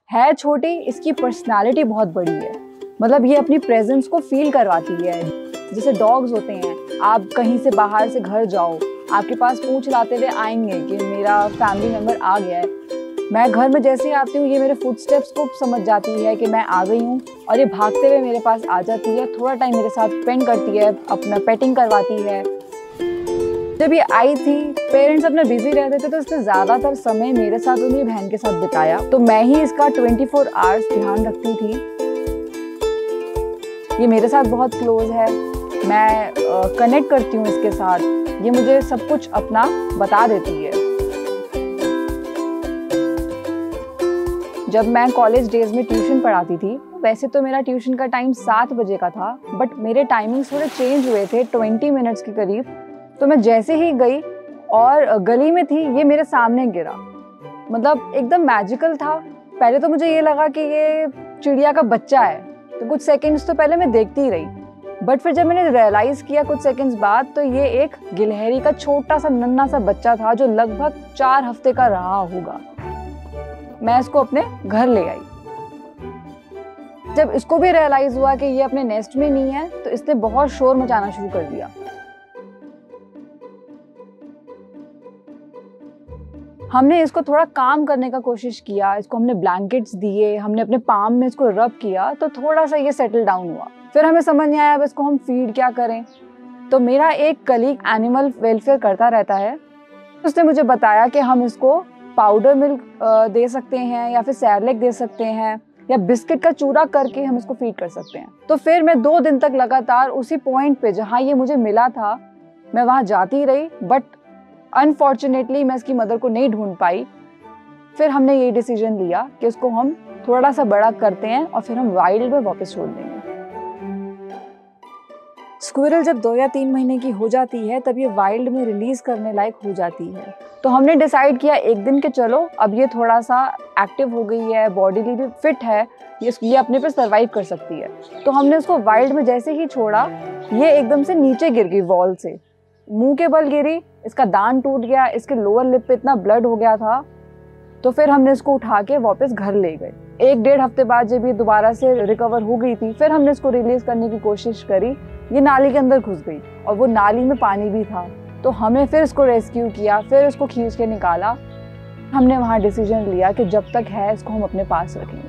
है छोटी, इसकी पर्सनालिटी बहुत बड़ी है। मतलब ये अपनी प्रेजेंस को फील करवाती है। जैसे डॉग्स होते हैं, आप कहीं से बाहर से घर जाओ, आपके पास पूंछ लाते हुए आएंगे कि मेरा फैमिली मेम्बर आ गया है। मैं घर में जैसे ही आती हूँ, ये मेरे फुटस्टेप्स को समझ जाती है कि मैं आ गई हूँ और ये भागते हुए मेरे पास आ जाती है। थोड़ा टाइम मेरे साथ स्पेंड करती है, अपना पेटिंग करवाती है। जब ये आई थी, पेरेंट्स अपना बिजी रहते थे तो इसने ज़्यादातर समय मेरे साथ और मेरी बहन के साथ बिताया। तो मैं ही इसका 24 आवर्स ध्यान रखती थी। ये मेरे साथ बहुत क्लोज है, मैं कनेक्ट करती हूँ इसके साथ। ये मुझे सब कुछ अपना बता देती है। जब मैं कॉलेज डेज में ट्यूशन पढ़ाती थी, वैसे तो मेरा ट्यूशन का टाइम 7 बजे का था, बट मेरे टाइमिंग्स थोड़े चेंज हुए थे 20 मिनट्स के करीब। तो मैं जैसे ही गई और गली में थी, ये मेरे सामने गिरा। मतलब एकदम मैजिकल था। पहले तो मुझे ये लगा कि ये चिड़िया का बच्चा है, तो कुछ सेकंड्स तो पहले मैं देखती ही रही। बट फिर जब मैंने रियलाइज किया कुछ सेकंड्स बाद, तो ये एक गिलहरी का छोटा सा नन्हा सा बच्चा था जो लगभग 4 हफ्ते का रहा होगा। मैं इसको अपने घर ले आई। जब इसको भी रियलाइज हुआ कि ये अपने नेस्ट में नहीं है, तो इसने बहुत शोर मचाना शुरू कर दिया। हमने इसको थोड़ा काम करने का कोशिश किया, इसको हमने ब्लैंकेट्स दिए, हमने अपने पाम में इसको रब किया, तो थोड़ा सा ये सेटल डाउन हुआ। फिर हमें समझ नहीं आया अब इसको हम फीड क्या करें। तो मेरा एक कलीग एनिमल वेलफेयर करता रहता है, उसने मुझे बताया कि हम इसको पाउडर मिल्क दे सकते हैं या फिर सैरलेक दे सकते हैं या बिस्किट का चूरा करके हम इसको फीड कर सकते हैं। तो फिर मैं 2 दिन तक लगातार उसी पॉइंट पे जहाँ ये मुझे मिला था, मैं वहाँ जाती रही। बट अनफॉर्चुनेटली मैं इसकी मदर को नहीं ढूंढ पाई। फिर हमने ये डिसीजन लिया कि उसको हम थोड़ा सा बड़ा करते हैं और फिर हम वाइल्ड में वापस छोड़ देंगे। स्क्विरल जब 2 या 3 महीने की हो जाती है, तब ये वाइल्ड में रिलीज करने लायक हो जाती है। तो हमने डिसाइड किया एक दिन के चलो, अब ये थोड़ा सा एक्टिव हो गई है, बॉडीली भी फिट है, ये अपने पे सर्वाइव कर सकती है। तो हमने उसको वाइल्ड में जैसे ही छोड़ा, ये एकदम से नीचे गिर गई वॉल से, मुंह के बल गिरी, इसका दांत टूट गया, इसके लोअर लिप पे इतना ब्लड हो गया था। तो फिर हमने इसको उठा के वापस घर ले गए। 1-1.5 हफ्ते बाद जब ये दोबारा से रिकवर हो गई थी, फिर हमने इसको रिलीज करने की कोशिश करी। ये नाली के अंदर घुस गई और वो नाली में पानी भी था। तो हमने फिर इसको रेस्क्यू किया, फिर इसको खींच के निकाला। हमने वहाँ डिसीजन लिया कि जब तक है इसको हम अपने पास रखेंगे।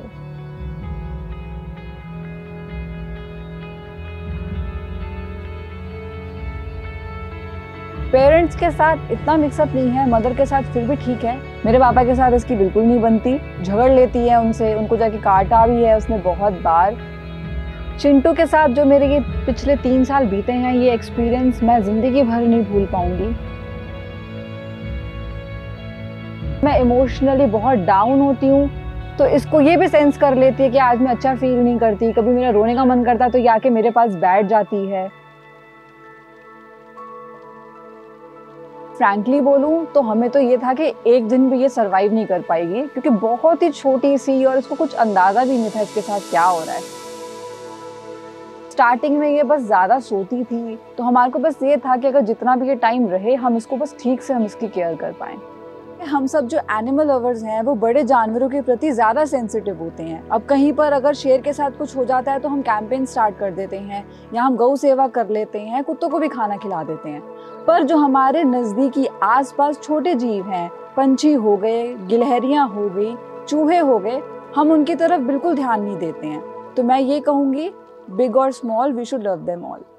पेरेंट्स के साथ इतना मिक्सअप नहीं है, मदर के साथ फिर भी ठीक है। मेरे पापा के साथ इसकी बिल्कुल नहीं बनती, झगड़ लेती है उनसे, उनको जाके काटा भी है उसने बहुत बार। चिंटू के साथ जो मेरे ये पिछले 3 साल बीते हैं, ये एक्सपीरियंस मैं जिंदगी भर नहीं भूल पाऊंगी। मैं इमोशनली बहुत डाउन होती हूँ, तो इसको ये भी सेंस कर लेती है कि आज मैं अच्छा फील नहीं करती। कभी मेरा रोने का मन करता है तो ये आके मेरे पास बैठ जाती है। फ्रैंकली बोलूं तो हमें तो ये था कि एक दिन भी ये सरवाइव नहीं कर पाएगी, क्योंकि बहुत ही छोटी सी और इसको कुछ अंदाजा भी नहीं था इसके साथ क्या हो रहा है। स्टार्टिंग में ये बस ज़्यादा सोती थी, तो हमारे को बस ये था कि अगर जितना भी ये टाइम रहे, हम इसको बस ठीक से हम इसकी केयर कर पाएँ। हम सब जो एनिमल लवर्स हैं, वो बड़े जानवरों के प्रति ज़्यादा सेंसिटिव होते हैं। अब कहीं पर अगर शेर के साथ कुछ हो जाता है तो हम कैंपेन स्टार्ट कर देते हैं, या हम गौ सेवा कर लेते हैं, कुत्तों को भी खाना खिला देते हैं। पर जो हमारे नज़दीकी आसपास छोटे जीव हैं, पंछी हो गए, गिलहरियाँ हो गई, चूहे हो गए, हम उनकी तरफ बिल्कुल ध्यान नहीं देते हैं। तो मैं ये कहूँगी, बिग और small, we should love them all.